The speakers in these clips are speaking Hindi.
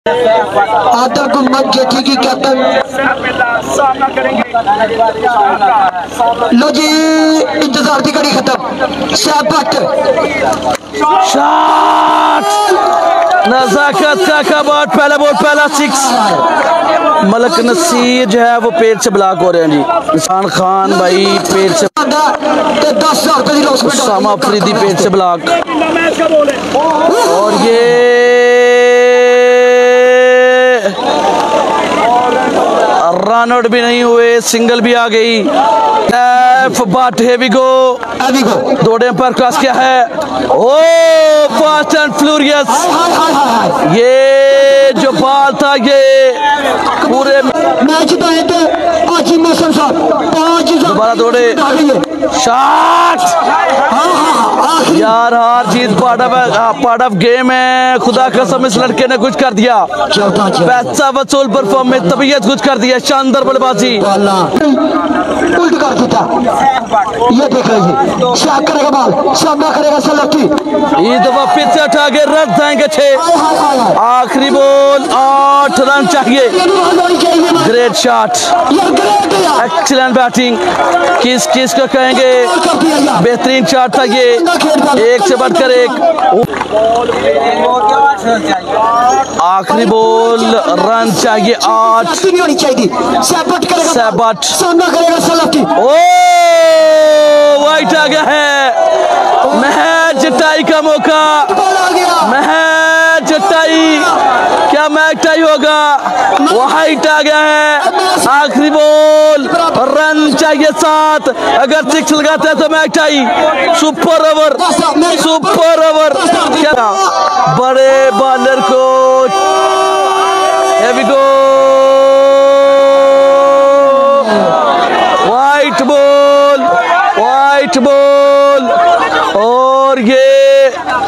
आदर गुम्मद जेठी की कैप्टन। लो जी, इंतजार की घड़ी खत्म। शाबाश, नजाकत का बॉट, पहला बॉल, पहला सिक्स। मलक नसीर जो है वो पेट से ब्लॉक हो रहे हैं जी। निशान खान भाई पेट से, 10,000 रुपए की उसामा अफरीदी पेट से ब्लॉक। और ये रन आउट भी नहीं हुए, सिंगल भी आ गई। बट हेवी गो दौड़े पर क्रॉस किया है। ओ फास्ट एंड फ्लूरियस, ये जो बॉल था ये पूरे मैच दोबारा दौड़े, शॉट यार, हार जीत पार्ट ऑफ गेम है। खुदा कसम इस लड़के ने कुछ कर दिया, पैसा वसूल परफॉर्म में तबीयत कुछ कर दिया, शानदार बल्लेबाजी। उल्ट कर देता, ये देख लीजिए, शाह करेगा बॉल, सामना करेगा सलती, इस दफा फिर से उठा के रन जाएंगे 6। आखिरी बॉल 8 रन चाहिए। ग्रेट शॉट, एक्सीलेंट बैटिंग, किस को कहेंगे, बेहतरीन शॉट था ये, एक से बढ़कर एक। आखिरी बॉल रन चाहिए 8। सैबट, ओ वाइट आ गया है। महज टाई का मौका, महज टाई, क्या मैच टाई होगा? वाइट आ गया है। आखिरी बॉल रन चाहिए 7, अगर 6 लगाते हैं तो match tie. Super over, super over. क्या बड़े बॉलर को here we go, wide ball, wide ball. और ये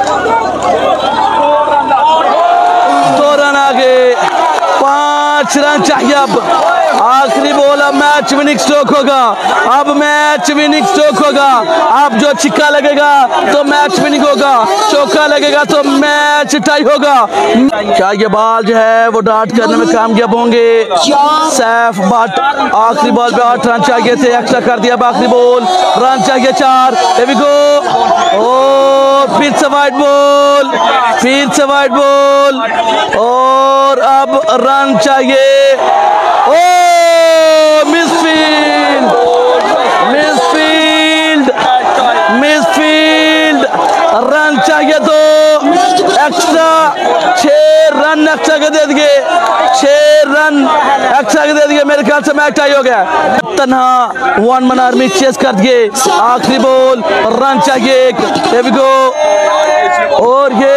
2 रन आ गए, 5 रन चाहिए अब। आखिरी बॉल, अब मैच विनिंग स्ट्रोक होगा, अब मैच विनिंग स्ट्रोक होगा। अब जो छिक्का लगेगा तो मैच विनिंग होगा, चौका लगेगा तो मैच टाई होगा। क्या ये बॉल जो है वो डॉट करने में कामयाब होंगे? सैफ बट आखिरी बॉल पे 8 रन चाहिए थे, एक्स्ट्रा कर दिया। आखिरी बॉल रन चाहिए 4। Here we go, ओ फिर से वाइट बॉल, फिर से वाइट बॉल, और अब रन चाहिए। ओ मिसफील्ड, मिसफील्ड, मिसफील्ड, रन चाहिए तो एक्स्ट्रा 6 रन एक्स्ट्रा के दे दिए, 6 रन एक्स्ट्रा के दे दिए। मेरे ख्याल से मैच टाई हो गया। तन्हा 1 मन आर्मी चेस कर दिए। आखिरी बॉल रन चाहिए 1। Here we go, और ये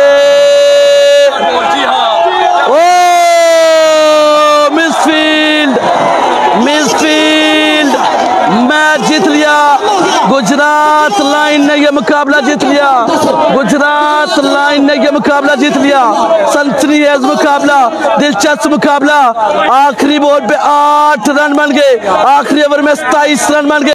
ओ मिसफील्ड, मिसफील्ड, मैच जीत लिया। गुजरात लाइन ने यह मुकाबला जीत लिया, गुजरात लाइन ने यह मुकाबला जीत लिया। सनसनीखेज मुकाबला, दिलचस्प मुकाबला। आखिरी बॉल पे 8 रन बन गए, आखिरी ओवर में 27 रन बन गए।